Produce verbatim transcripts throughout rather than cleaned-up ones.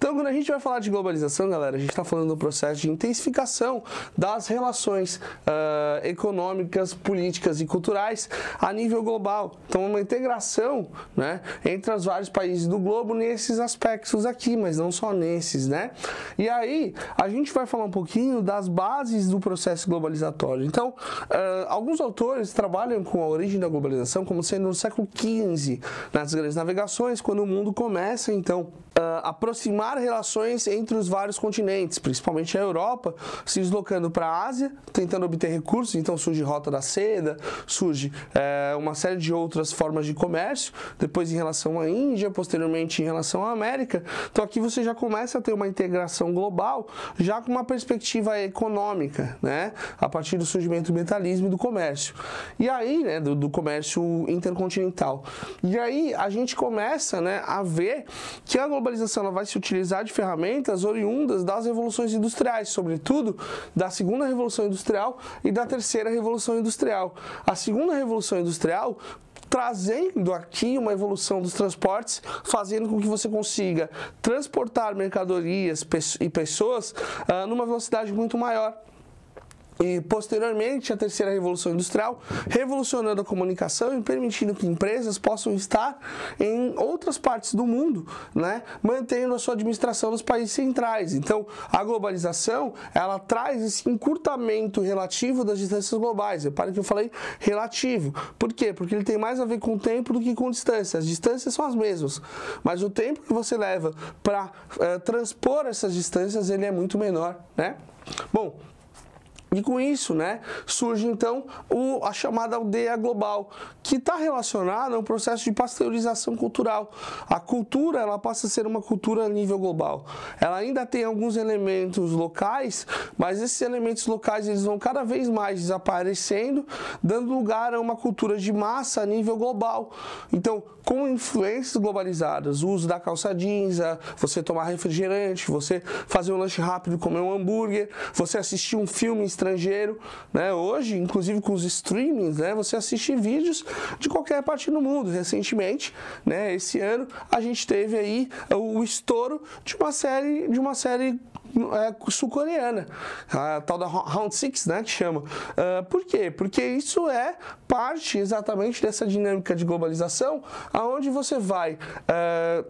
Então, quando a gente vai falar de globalização, galera, a gente está falando do processo de intensificação das relações uh, econômicas, políticas e culturais a nível global. Então, uma integração, né, entre os vários países do globo nesses aspectos aqui, mas não só nesses, né? E aí, a gente vai falar um pouquinho das bases do processo globalizatório. Então, uh, alguns autores trabalham com a origem da globalização como sendo no século quinze, nas grandes navegações, quando o mundo começa, então, Uh, aproximar relações entre os vários continentes, principalmente a Europa, se deslocando para a Ásia, tentando obter recursos. Então surge Rota da Seda, surge uh, uma série de outras formas de comércio, depois em relação à Índia, posteriormente em relação à América. Então aqui você já começa a ter uma integração global, já com uma perspectiva econômica, né, a partir do surgimento do mentalismo e do comércio. E aí, né, do, do comércio intercontinental. E aí a gente começa, né, a ver que a globalização ela vai se utilizar de ferramentas oriundas das revoluções industriais, sobretudo da segunda revolução industrial e da terceira revolução industrial. A segunda revolução industrial trazendo aqui uma evolução dos transportes, fazendo com que você consiga transportar mercadorias e pessoas uh, numa velocidade muito maior. E, posteriormente, a terceira revolução industrial, revolucionando a comunicação e permitindo que empresas possam estar em outras partes do mundo, né, mantendo a sua administração nos países centrais. Então, a globalização, ela traz esse encurtamento relativo das distâncias globais. Repare que eu falei relativo. Por quê? Porque ele tem mais a ver com tempo do que com distância. As distâncias são as mesmas, mas o tempo que você leva para uh, transpor essas distâncias, ele é muito menor, né? Bom, e com isso, né, surge então o, a chamada aldeia global, que está relacionada a um processo de pasteurização cultural. A cultura, ela passa a ser uma cultura a nível global. Ela ainda tem alguns elementos locais, mas esses elementos locais eles vão cada vez mais desaparecendo, dando lugar a uma cultura de massa a nível global. Então, com influências globalizadas, o uso da calça jeans, você tomar refrigerante, você fazer um lanche rápido, comer um hambúrguer, você assistir um filme estrangeiro, né? Hoje, inclusive com os streamings, né, você assiste vídeos de qualquer parte do mundo. Recentemente, né, esse ano, a gente teve aí o estouro de uma série, de uma série é, sul-coreana, a tal da Round Six, né, que chama. Uh, por quê? Porque isso é parte exatamente dessa dinâmica de globalização, aonde você vai uh,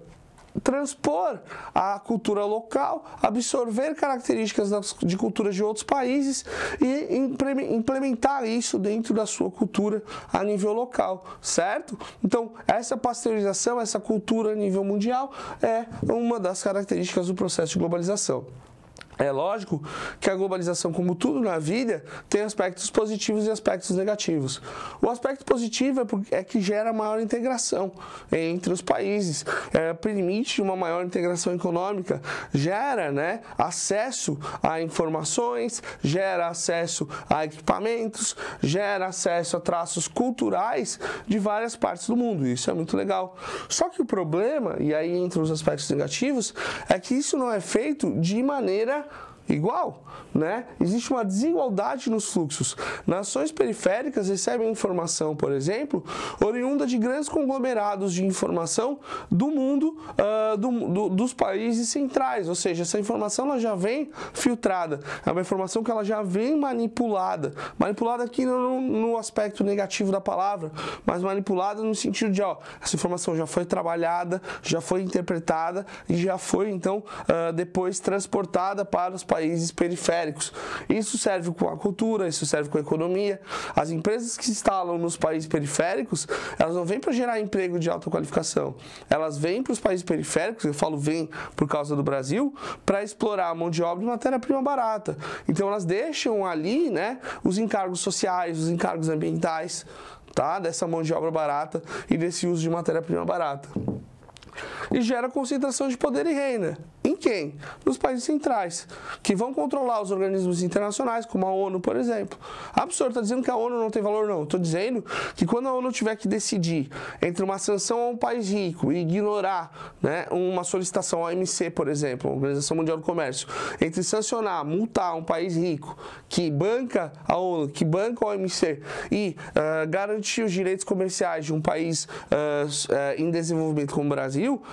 transpor a cultura local, absorver características de culturas de outros países e implementar isso dentro da sua cultura a nível local, certo? Então, essa pasteurização, essa cultura a nível mundial é uma das características do processo de globalização. É lógico que a globalização, como tudo na vida, tem aspectos positivos e aspectos negativos. O aspecto positivo é que gera maior integração entre os países, é, permite uma maior integração econômica, gera, né, acesso a informações, gera acesso a equipamentos, gera acesso a traços culturais de várias partes do mundo. Isso é muito legal. Só que o problema, e aí entre os aspectos negativos, é que isso não é feito de maneira igual, né? Existe uma desigualdade nos fluxos. Nações periféricas recebem informação, por exemplo, oriunda de grandes conglomerados de informação do mundo, uh, do, do, dos países centrais, ou seja, essa informação ela já vem filtrada, é uma informação que ela já vem manipulada, manipulada aqui no, no aspecto negativo da palavra, mas manipulada no sentido de, ó, essa informação já foi trabalhada, já foi interpretada e já foi, então, uh, depois transportada para os países países periféricos. Isso serve com a cultura, isso serve com a economia. As empresas que se instalam nos países periféricos, elas não vêm para gerar emprego de alta qualificação. Elas vêm para os países periféricos, eu falo vêm por causa do Brasil, para explorar a mão de obra e matéria-prima barata. Então elas deixam ali, né, os encargos sociais, os encargos ambientais, tá, dessa mão de obra barata e desse uso de matéria-prima barata. E gera concentração de poder e renda. Em quem? Nos países centrais, que vão controlar os organismos internacionais, como a ONU, por exemplo. A pessoa está dizendo que a ONU não tem valor, não. Estou dizendo que quando a ONU tiver que decidir entre uma sanção a um país rico e ignorar, né, uma solicitação à O M C, por exemplo, a Organização Mundial do Comércio, entre sancionar, multar um país rico que banca a ONU, que banca a O M C e uh, garantir os direitos comerciais de um país uh, uh, em desenvolvimento como o Brasil,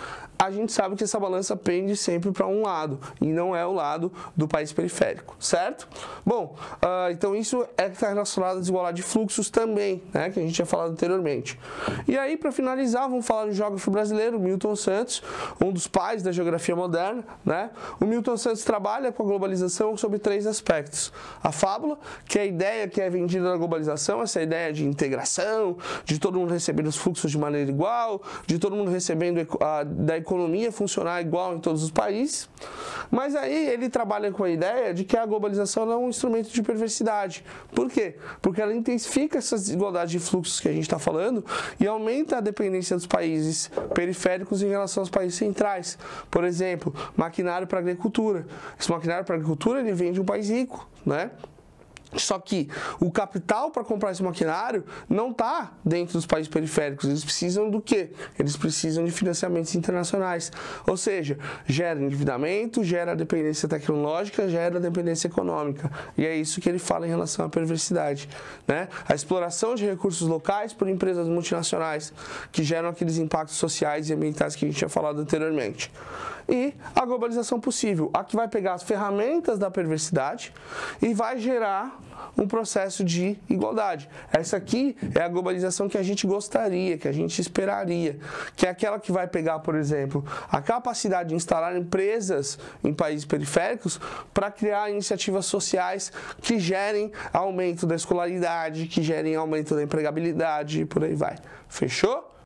a gente sabe que essa balança pende sempre para um lado, e não é o lado do país periférico, certo? Bom, uh, então isso é que está relacionado à desigualdade de fluxos também, né, que a gente tinha falado anteriormente. E aí, para finalizar, vamos falar do geógrafo brasileiro, Milton Santos, um dos pais da geografia moderna, né? O Milton Santos trabalha com a globalização sobre três aspectos. A fábula, que é a ideia que é vendida na globalização, essa ideia de integração, de todo mundo recebendo os fluxos de maneira igual, de todo mundo recebendo a, da economia funcionar igual em todos os países. Mas aí ele trabalha com a ideia de que a globalização não é um instrumento de perversidade. Por quê? Porque ela intensifica essas desigualdades de fluxos que a gente está falando e aumenta a dependência dos países periféricos em relação aos países centrais. Por exemplo, maquinário para agricultura. Esse maquinário para agricultura ele vem de um país rico, né? Só que o capital para comprar esse maquinário não está dentro dos países periféricos. Eles precisam do quê? Eles precisam de financiamentos internacionais. Ou seja, gera endividamento, gera dependência tecnológica, gera dependência econômica. E é isso que ele fala em relação à perversidade, né? A exploração de recursos locais por empresas multinacionais que geram aqueles impactos sociais e ambientais que a gente tinha falado anteriormente. E a globalização possível, a que vai pegar as ferramentas da perversidade e vai gerar um processo de igualdade. Essa aqui é a globalização que a gente gostaria, que a gente esperaria, que é aquela que vai pegar, por exemplo, a capacidade de instalar empresas em países periféricos para criar iniciativas sociais que gerem aumento da escolaridade, que gerem aumento da empregabilidade e por aí vai. Fechou?